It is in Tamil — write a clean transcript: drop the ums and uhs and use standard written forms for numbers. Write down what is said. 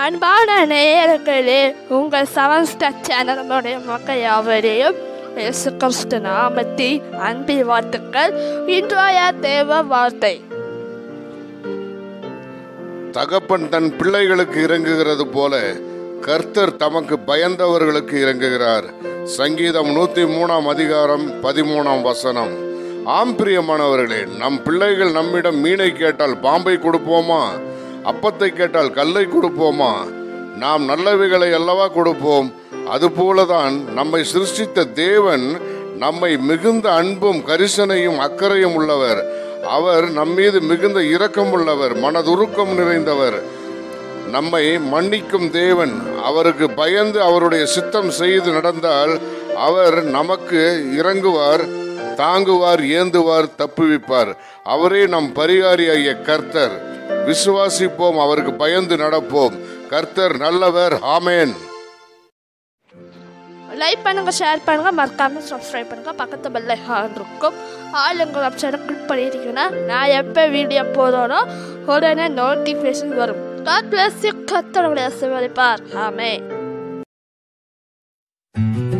அன்பான நேயர்களே, உங்கள் 7 ஸ்டார் சேனலுடைய மக்கள் யாவரையும் இயேசு கிறிஸ்து நாமத்தில் அன்பின் வாழ்த்துக்கள். இன்றைய தேவ வார்த்தை. தகப்பன் தன் பிள்ளைகளுக்கு இறங்குகிறது போல கர்த்தர் தமக்கு பயந்தவர்களுக்கு இறங்குகிறார். சங்கீதம் 103 அதிகாரம் 13 வசனம். ஆம் பிரியமானவர்களே, நம் பிள்ளைகள் நம்மிடம் மீனை கேட்டால் பாம்பை கொடுப்போமா? அப்பத்தை கேட்டால் கல்லை கொடுப்போமா? நாம் நல்லவைகளை அல்லவா கொடுப்போம். அதுபோலதான் நம்மை சிருஷ்டித்த தேவன் நம்மை மிகுந்த அன்பும் கரிசனையும் அக்கறையும் உள்ளவர். அவர் நம்மீது மிகுந்த இரக்கம் உள்ளவர், மனதுருக்கம் நிறைந்தவர். நம்மை மன்னிக்கும் தேவன். அவருக்கு பயந்து அவருடைய சித்தம் செய்து நடந்தால் அவர் நமக்கு இறங்குவார், தாங்குவார், ஏந்துவார், தப்புவிப்பார். அவரே நம் பரிகாரியாகிய கர்த்தர். விசுவாசிப்போம், அவருக்கு பயந்து நடப்போம். கர்த்தர் நல்லவர். ஆமேன். லைக் பண்ணுங்க, ஷேர் பண்ணுங்க, மறக்காம சப்ஸ்கிரைப் பண்ணுங்க. பக்கத்து பெல் ஐகான் இருக்கும். ஆளுங்க வெப்சைட்டை கிளிக் பண்ணிட்டீங்கன்னா நான் எப்போ வீடியோ போடுறோனோ உடனே நோட்டிஃபிகேஷன் வரும். God bless you. கர்த்தர் உங்களை ஆசீர்வதிப்பார். ஆமென்.